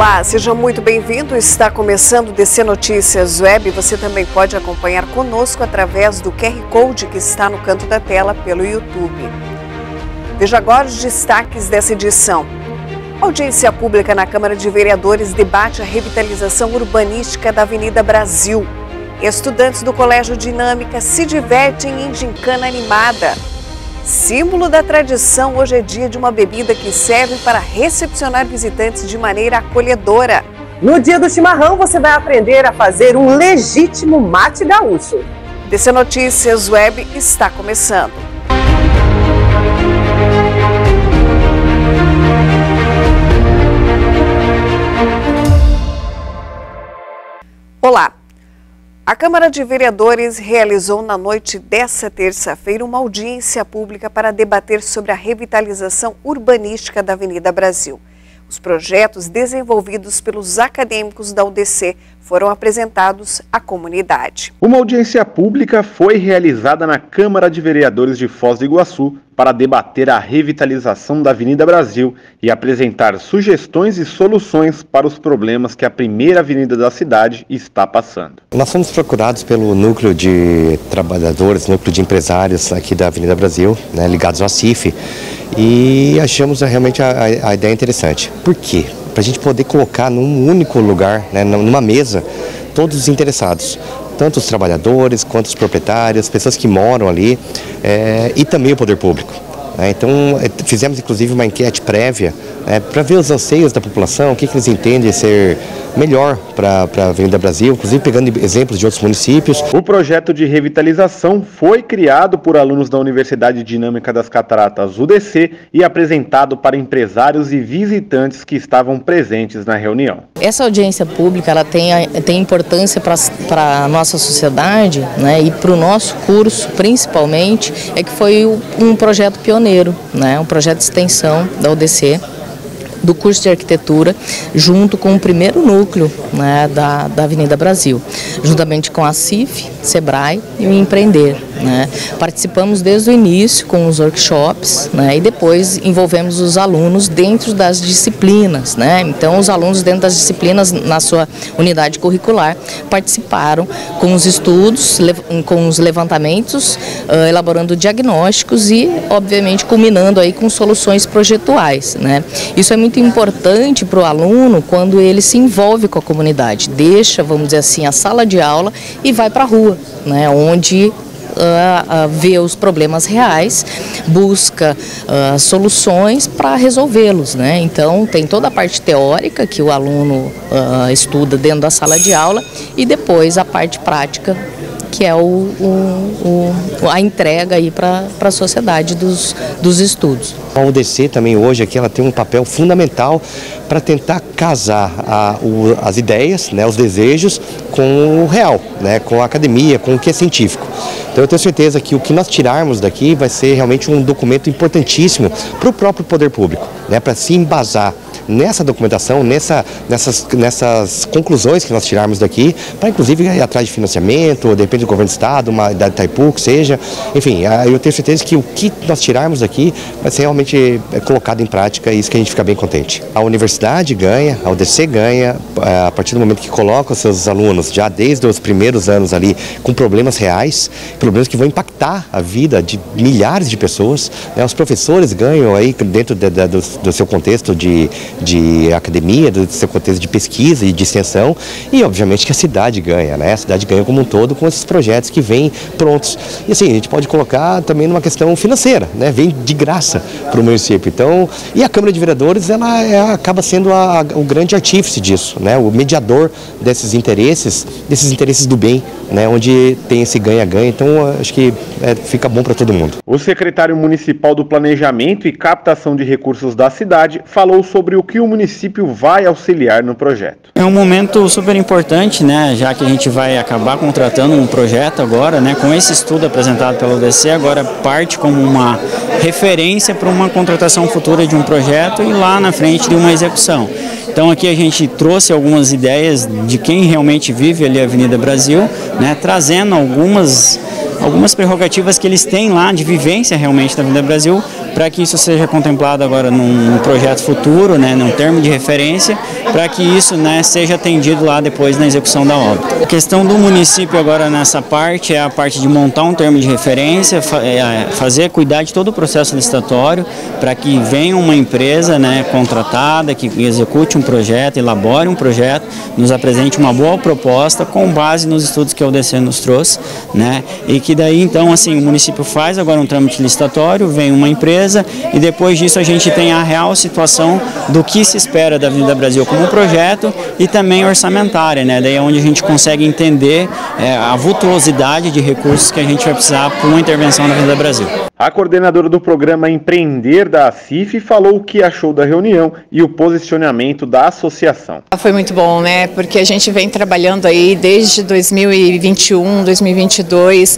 Olá, seja muito bem-vindo. Está começando o DC Notícias Web. Você também pode acompanhar conosco através do QR Code que está no canto da tela pelo YouTube. Veja agora os destaques dessa edição. Audiência pública na Câmara de Vereadores debate a revitalização urbanística da Avenida Brasil. Estudantes do Colégio Dinâmica se divertem em gincana animada. Símbolo da tradição, hoje é dia de uma bebida que serve para recepcionar visitantes de maneira acolhedora. No dia do chimarrão, você vai aprender a fazer um legítimo mate gaúcho. DC Notícias Web está começando. Olá! A Câmara de Vereadores realizou na noite desta terça-feira uma audiência pública para debater sobre a revitalização urbanística da Avenida Brasil. Os projetos desenvolvidos pelos acadêmicos da UDC foram apresentados à comunidade. Uma audiência pública foi realizada na Câmara de Vereadores de Foz do Iguaçu para debater a revitalização da Avenida Brasil e apresentar sugestões e soluções para os problemas que a primeira avenida da cidade está passando. Nós fomos procurados pelo núcleo de trabalhadores, núcleo de empresários aqui da Avenida Brasil, ligados ao CIF, e achamos realmente a ideia interessante. Por quê? Para a gente poder colocar num único lugar, numa mesa, todos os interessados. Tanto os trabalhadores, quanto os proprietários, pessoas que moram ali e também o poder público. Então, fizemos inclusive uma enquete prévia para ver os anseios da população, o que eles entendem ser melhor para a Avenida Brasil, inclusive pegando exemplos de outros municípios. O projeto de revitalização foi criado por alunos da Universidade Dinâmica das Cataratas, UDC, e apresentado para empresários e visitantes que estavam presentes na reunião. Essa audiência pública ela tem importância para a nossa sociedade, e para o nosso curso, principalmente, é que foi um projeto pioneiro, um projeto de extensão da UDC, do curso de arquitetura, junto com o primeiro núcleo da Avenida Brasil, juntamente com a CIF, Sebrae e o Empreender. Participamos desde o início com os workshops e depois envolvemos os alunos dentro das disciplinas. Então, os alunos dentro das disciplinas, na sua unidade curricular, participaram com os estudos, com os levantamentos, elaborando diagnósticos e, obviamente, culminando aí com soluções projetuais. Isso é muito importante para o aluno quando ele se envolve com a comunidade, deixa, vamos dizer assim, a sala de aula e vai para a rua, onde vê os problemas reais, busca soluções para resolvê-los. Então, tem toda a parte teórica que o aluno estuda dentro da sala de aula e depois a parte prática, que é a entrega aí para a sociedade dos estudos. A UDC também hoje aqui ela tem um papel fundamental para tentar casar as ideias, os desejos com o real, com a academia, com o que é científico. Então eu tenho certeza que o que nós tirarmos daqui vai ser realmente um documento importantíssimo para o próprio poder público, para se embasar nessa documentação, nessas conclusões que nós tirarmos daqui, para inclusive ir atrás de financiamento, ou de repente do governo do estado, da Itaipu, que seja. Enfim, eu tenho certeza que o que nós tirarmos daqui vai ser realmente colocado em prática, e isso que a gente fica bem contente. A universidade ganha, a UDC ganha, a partir do momento que coloca os seus alunos, já desde os primeiros anos ali, com problemas reais, problemas que vão impactar a vida de milhares de pessoas. Os professores ganham aí dentro do seu contexto de academia, do seu contexto de pesquisa e de extensão, e obviamente que a cidade ganha, A cidade ganha como um todo com esses projetos que vêm prontos. E assim, a gente pode colocar também numa questão financeira, Vem de graça para o município. Então, e a Câmara de Vereadores, ela acaba sendo o grande artífice disso, O mediador desses interesses do bem, Onde tem esse ganha-ganha. Então, acho que fica bom para todo mundo. O secretário municipal do Planejamento e Captação de Recursos da cidade falou sobre o que o município vai auxiliar no projeto. É um momento super importante, já que a gente vai acabar contratando um projeto agora, com esse estudo apresentado pela UDC, agora parte como uma referência para uma contratação futura de um projeto e lá na frente de uma execução. Então aqui a gente trouxe algumas ideias de quem realmente vive ali a Avenida Brasil, trazendo algumas algumas prerrogativas que eles têm lá de vivência realmente da Avenida Brasil, para que isso seja contemplado agora num projeto futuro, né, num termo de referência, para que isso, né, seja atendido lá depois na execução da obra. A questão do município agora nessa parte é a parte de montar um termo de referência, cuidar de todo o processo licitatório, para que venha uma empresa, né, contratada, que execute um projeto, elabore um projeto, nos apresente uma boa proposta com base nos estudos que a UDC nos trouxe, né, e que daí então assim o município faz agora um trâmite licitatório, vem uma empresa e depois disso a gente tem a real situação do que se espera da Avenida Brasil como projeto e também orçamentária, né, daí é onde a gente consegue entender a vultuosidade de recursos que a gente vai precisar para uma intervenção na Avenida Brasil. A coordenadora do programa Empreender da ACIF falou o que achou da reunião e o posicionamento da associação. Foi muito bom, né? Porque a gente vem trabalhando aí desde 2021, 2022,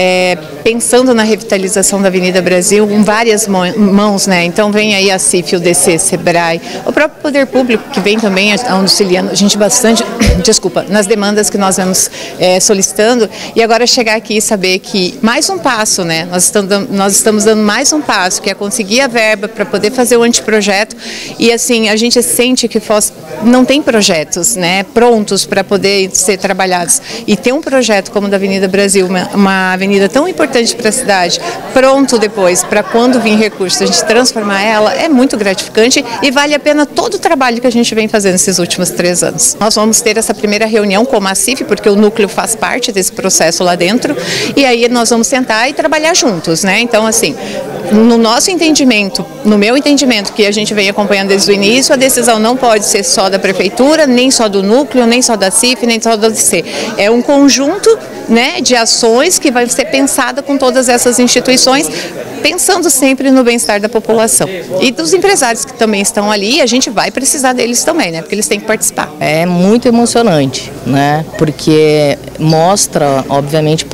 pensando na revitalização da Avenida Brasil com várias mãos, né? Então vem aí a ACIF, o DC, Sebrae, o próprio Poder Público que vem também auxiliando a gente bastante, nas demandas que nós vamos solicitando, e agora chegar aqui e saber que mais um passo, né? Nós estamos dando mais um passo, que é conseguir a verba para poder fazer o anteprojeto, e assim, a gente sente que Foz não tem projetos, né, prontos para poder ser trabalhados, e ter um projeto como o da Avenida Brasil, uma avenida tão importante para a cidade, pronto depois, para quando vir recursos, a gente transformar ela, é muito gratificante e vale a pena todo o trabalho que a gente vem fazendo esses últimos 3 anos. Nós vamos ter essa primeira reunião com a ACIF, porque o núcleo faz parte desse processo lá dentro, e aí nós vamos sentar e trabalhar juntos, né? Então, assim, no nosso entendimento, no meu entendimento, que a gente vem acompanhando desde o início, a decisão não pode ser só da prefeitura, nem só do núcleo, nem só da CIF, nem só da UDC. É um conjunto, né, de ações que vai ser pensada com todas essas instituições, pensando sempre no bem-estar da população. E dos empresários que também estão ali, a gente vai precisar deles também, né, porque eles têm que participar. É muito emocionante, né, porque mostra, obviamente,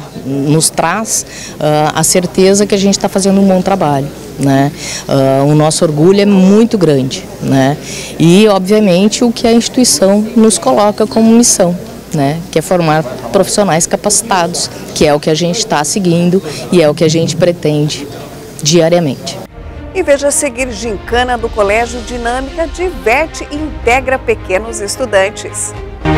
nos traz a certeza que a gente está fazendo um bom trabalho, né? O nosso orgulho é muito grande, né? E obviamente o que a instituição nos coloca como missão, né? Que é formar profissionais capacitados, que é o que a gente está seguindo e é o que a gente pretende diariamente. E veja a seguir: gincana do Colégio Dinâmica diverte e integra pequenos estudantes.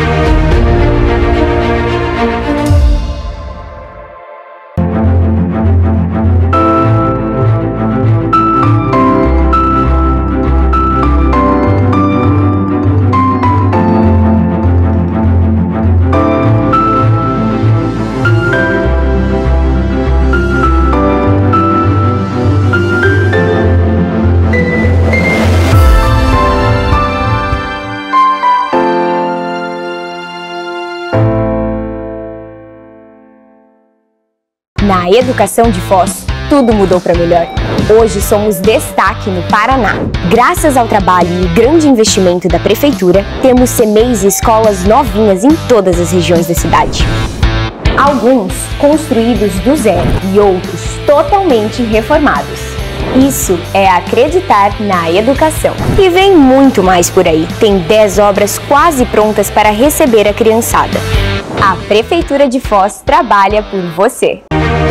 Na educação de Foz, tudo mudou para melhor. Hoje somos destaque no Paraná. Graças ao trabalho e grande investimento da Prefeitura, temos CMEIs e escolas novinhas em todas as regiões da cidade. Alguns construídos do zero e outros totalmente reformados. Isso é acreditar na educação. E vem muito mais por aí. Tem 10 obras quase prontas para receber a criançada. A Prefeitura de Foz trabalha por você.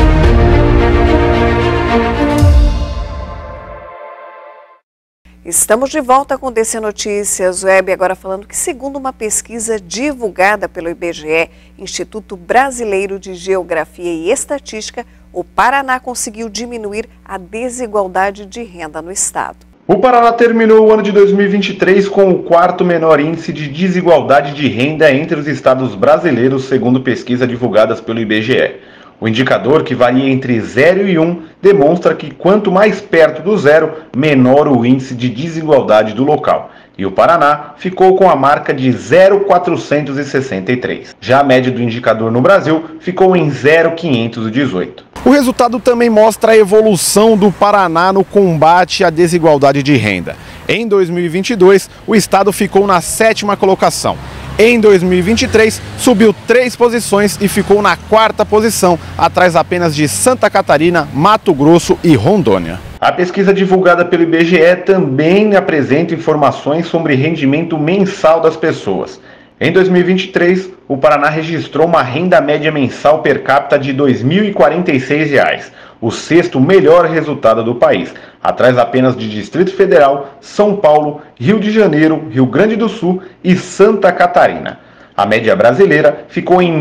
Estamos de volta com o DC Notícias Web, agora falando que, segundo uma pesquisa divulgada pelo IBGE, Instituto Brasileiro de Geografia e Estatística, o Paraná conseguiu diminuir a desigualdade de renda no estado. O Paraná terminou o ano de 2023 com o 4º menor índice de desigualdade de renda entre os estados brasileiros, segundo pesquisa divulgadas pelo IBGE. O indicador, que varia entre 0 e 1, demonstra que quanto mais perto do zero, menor o índice de desigualdade do local. E o Paraná ficou com a marca de 0,463. Já a média do indicador no Brasil ficou em 0,518. O resultado também mostra a evolução do Paraná no combate à desigualdade de renda. Em 2022, o estado ficou na 7ª colocação. Em 2023, subiu 3 posições e ficou na 4ª posição, atrás apenas de Santa Catarina, Mato Grosso e Rondônia. A pesquisa divulgada pelo IBGE também apresenta informações sobre rendimento mensal das pessoas. Em 2023, o Paraná registrou uma renda média mensal per capita de R$ 2.046, o sexto melhor resultado do país, atrás apenas de Distrito Federal, São Paulo, Rio de Janeiro, Rio Grande do Sul e Santa Catarina. A média brasileira ficou em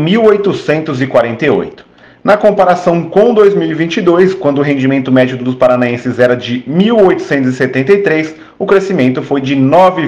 1.848. Na comparação com 2022, quando o rendimento médio dos paranaenses era de 1.873, o crescimento foi de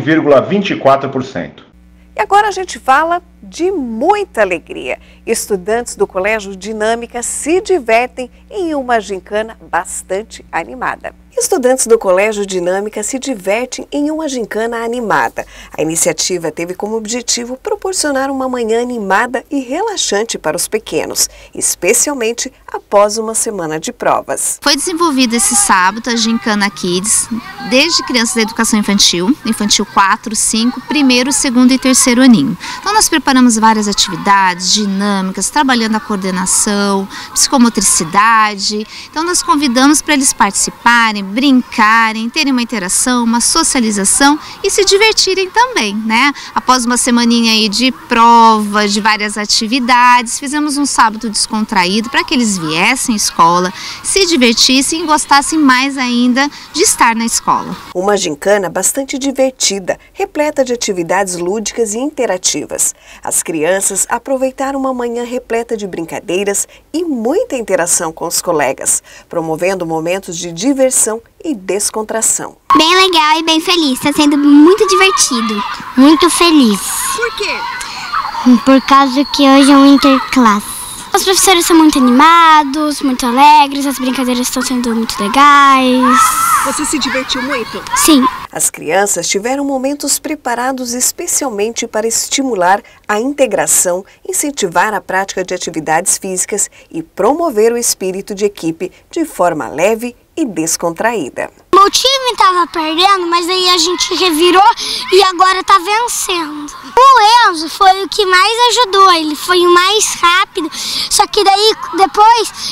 9,24%. E agora a gente fala de muita alegria. Estudantes do Colégio Dinâmica se divertem em uma gincana bastante animada. Estudantes do Colégio Dinâmica se divertem em uma gincana animada. A iniciativa teve como objetivo proporcionar uma manhã animada e relaxante para os pequenos, especialmente após uma semana de provas. Foi desenvolvida esse sábado a Gincana Kids, desde crianças da educação infantil 4, 5, primeiro, segundo e terceiro aninho. Então nós preparamos várias atividades dinâmicas, trabalhando a coordenação, psicomotricidade. Então nós convidamos para eles participarem, brincarem, terem uma interação, uma socialização e se divertirem também, né? Após uma semaninha aí de prova, de várias atividades, fizemos um sábado descontraído para que eles viessem à escola, se divertissem e gostassem mais ainda de estar na escola. Uma gincana bastante divertida, repleta de atividades lúdicas e interativas. As crianças aproveitaram uma manhã repleta de brincadeiras e muita interação com os colegas, promovendo momentos de diversão e descontração. Bem legal e bem feliz, está sendo muito divertido. Muito feliz. Por quê? Por causa que hoje é um interclasse. Os professores são muito animados, muito alegres, as brincadeiras estão sendo muito legais. Você se divertiu muito? Sim. As crianças tiveram momentos preparados especialmente para estimular a integração, incentivar a prática de atividades físicas e promover o espírito de equipe de forma leve e descontraída. Meu time estava perdendo, mas aí a gente revirou e agora está vencendo. O Enzo foi o que mais ajudou, ele foi o mais rápido, só que daí depois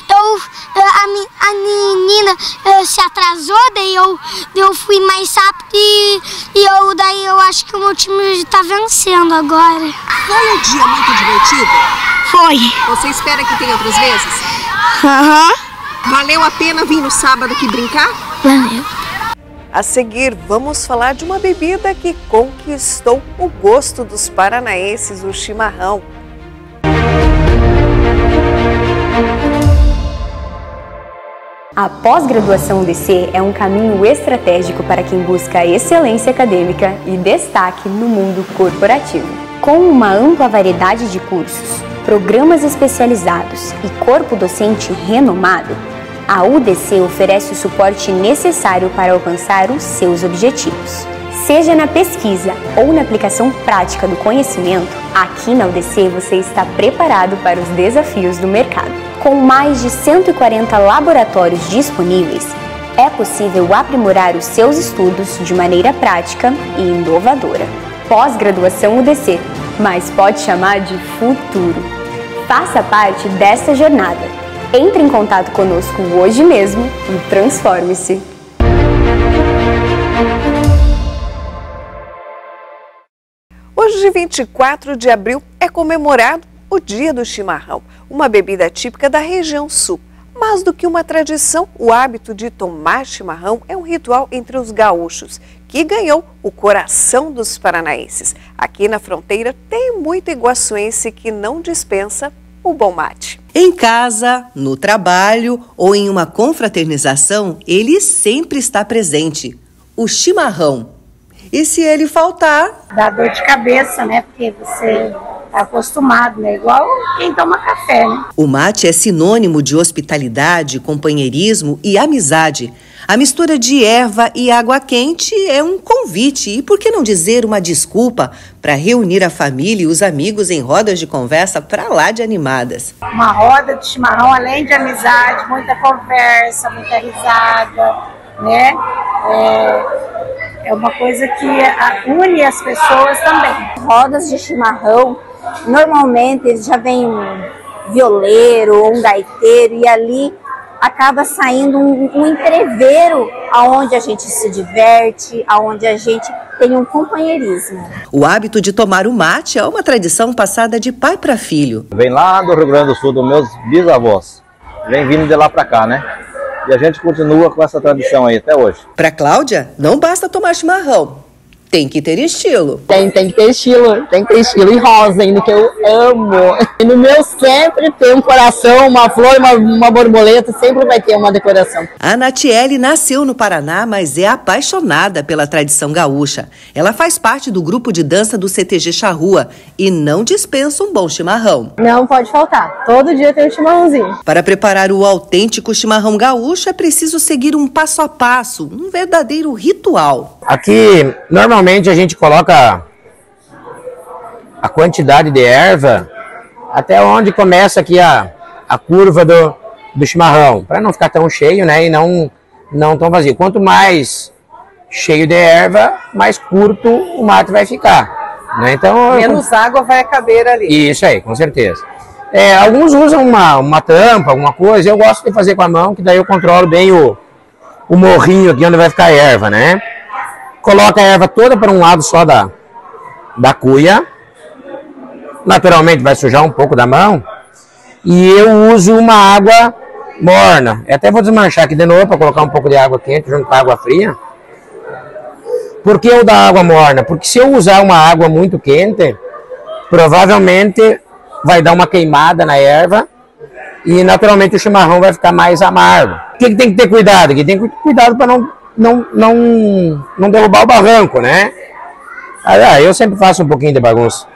a menina se atrasou, daí eu fui mais rápido e daí eu acho que o meu time está vencendo agora. Foi um dia muito divertido? Foi. Você espera que tenha outras vezes? Aham. Valeu a pena vir no sábado aqui brincar? Valeu. A seguir, vamos falar de uma bebida que conquistou o gosto dos paranaenses, o chimarrão. A pós-graduação UDC é um caminho estratégico para quem busca excelência acadêmica e destaque no mundo corporativo. Com uma ampla variedade de cursos, programas especializados e corpo docente renomado, a UDC oferece o suporte necessário para alcançar os seus objetivos. Seja na pesquisa ou na aplicação prática do conhecimento, aqui na UDC você está preparado para os desafios do mercado. Com mais de 140 laboratórios disponíveis, é possível aprimorar os seus estudos de maneira prática e inovadora. Pós-graduação UDC, mas pode chamar de futuro. Faça parte dessa jornada. Entre em contato conosco hoje mesmo e transforme-se. Hoje, 24 de abril, é comemorado o Dia do Chimarrão, uma bebida típica da região sul. Mais do que uma tradição, o hábito de tomar chimarrão é um ritual entre os gaúchos, que ganhou o coração dos paranaenses. Aqui na fronteira tem muito iguaçuense que não dispensa o bom mate. Em casa, no trabalho ou em uma confraternização, ele sempre está presente. O chimarrão. E se ele faltar... Dá dor de cabeça, né? Porque você está acostumado, né? Igual quem toma café, né? O mate é sinônimo de hospitalidade, companheirismo e amizade. A mistura de erva e água quente é um convite e, por que não dizer, uma desculpa para reunir a família e os amigos em rodas de conversa para lá de animadas. Uma roda de chimarrão, além de amizade, muita conversa, muita risada, né? É uma coisa que une as pessoas também. Rodas de chimarrão, normalmente já vem um violeiro ou um gaiteiro e ali acaba saindo um entreveiro aonde a gente se diverte, aonde a gente tem um companheirismo. O hábito de tomar o mate é uma tradição passada de pai para filho. Vem lá do Rio Grande do Sul, dos meus bisavós. Vem vindo de lá para cá, né? E a gente continua com essa tradição aí até hoje. Para Cláudia, não basta tomar chimarrão. Tem que ter estilo. Tem que ter estilo, tem que ter estilo. E rosa ainda, que eu amo. E no meu sempre tem um coração, uma flor, uma borboleta, sempre vai ter uma decoração. A Natiele nasceu no Paraná, mas é apaixonada pela tradição gaúcha. Ela faz parte do grupo de dança do CTG Charrua e não dispensa um bom chimarrão. Não pode faltar, todo dia tem um chimarrãozinho. Para preparar o autêntico chimarrão gaúcho é preciso seguir um passo a passo, um verdadeiro ritual. Aqui, normalmente a gente coloca a quantidade de erva até onde começa aqui a curva do chimarrão, para não ficar tão cheio, né, e não tão vazio. Quanto mais cheio de erva, mais curto o mate vai ficar, né? Então, menos água vai caber ali. Isso aí, com certeza. Alguns usam uma tampa, alguma coisa. Eu gosto de fazer com a mão, que daí eu controlo bem o morrinho aqui onde vai ficar a erva, né? Coloca a erva toda para um lado só da cuia. Naturalmente vai sujar um pouco da mão. E eu uso uma água morna. Eu até vou desmanchar aqui de novo para colocar um pouco de água quente junto com a água fria. Por que eu dou água morna? Porque se eu usar uma água muito quente, provavelmente vai dar uma queimada na erva e naturalmente o chimarrão vai ficar mais amargo. O que tem que ter cuidado? Aqui tem que ter cuidado para não derrubar o barranco, né? Eu sempre faço um pouquinho de bagunça.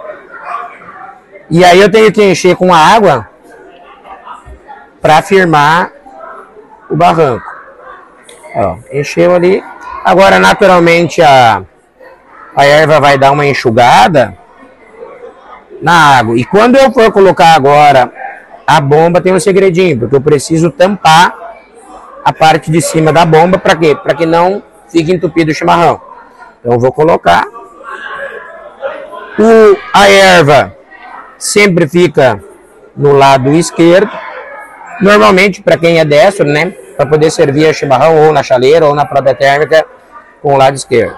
E aí eu tenho que encher com a água para firmar o barranco. Ó, encheu ali. Agora, naturalmente, a erva vai dar uma enxugada na água. E quando eu for colocar agora a bomba, tem um segredinho, porque eu preciso tampar a parte de cima da bomba, para quê? Para que não fique entupido o chimarrão. Então eu vou colocar. A erva sempre fica no lado esquerdo. Normalmente, para quem é destro, né? Para poder servir a chimarrão ou na chaleira ou na própria térmica com o lado esquerdo.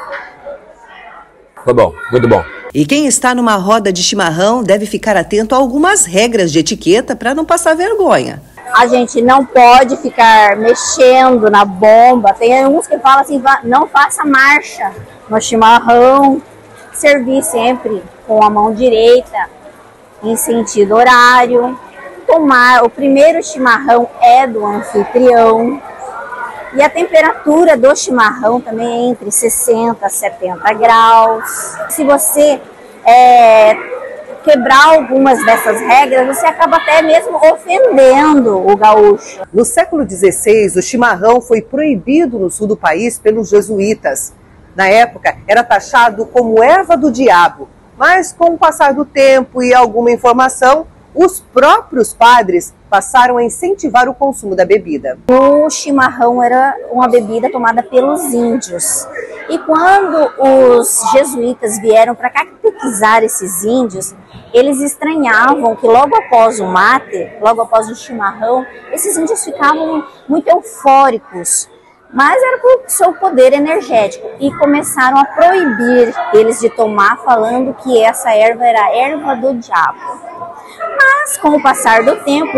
Ficou bom, muito bom. E quem está numa roda de chimarrão deve ficar atento a algumas regras de etiqueta para não passar vergonha. A gente não pode ficar mexendo na bomba. Tem uns que falam assim, não faça marcha no chimarrão. Servir sempre com a mão direita, em sentido horário. O primeiro chimarrão é do anfitrião. E a temperatura do chimarrão também é entre 60 a 70 graus. Se você quebrar algumas dessas regras, você acaba até mesmo ofendendo o gaúcho. No século XVI, o chimarrão foi proibido no sul do país pelos jesuítas. Na época, era taxado como erva do diabo, mas com o passar do tempo e alguma informação, os próprios padres passaram a incentivar o consumo da bebida. O chimarrão era uma bebida tomada pelos índios. E quando os jesuítas vieram para catequizar esses índios, eles estranhavam que logo após o mate, logo após o chimarrão, esses índios ficavam muito eufóricos, mas era por seu poder energético. E começaram a proibir eles de tomar, falando que essa erva era a erva do diabo. Mas com o passar do tempo,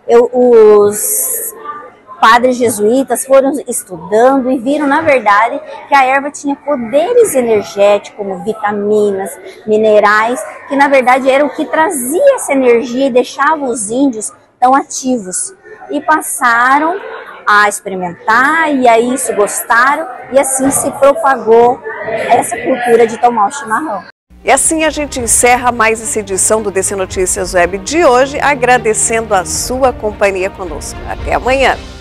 os padres jesuítas foram estudando e viram, na verdade, que a erva tinha poderes energéticos, como vitaminas, minerais, que na verdade era o que trazia essa energia e deixava os índios tão ativos. E passaram a experimentar, e aí isso gostaram, e assim se propagou essa cultura de tomar o chimarrão. E assim a gente encerra mais essa edição do DC Notícias Web de hoje, agradecendo a sua companhia conosco. Até amanhã!